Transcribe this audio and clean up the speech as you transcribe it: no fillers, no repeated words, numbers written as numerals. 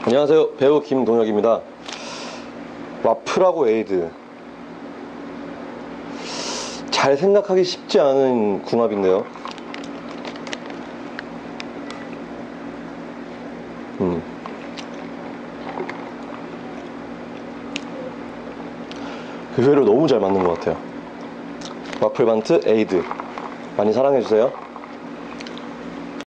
안녕하세요, 배우 김동혁입니다. 와플하고 에이드, 잘 생각하기 쉽지 않은 궁합인데요. 의외로 너무 잘 맞는 것 같아요. 와플반트 에이드, 많이 사랑해주세요.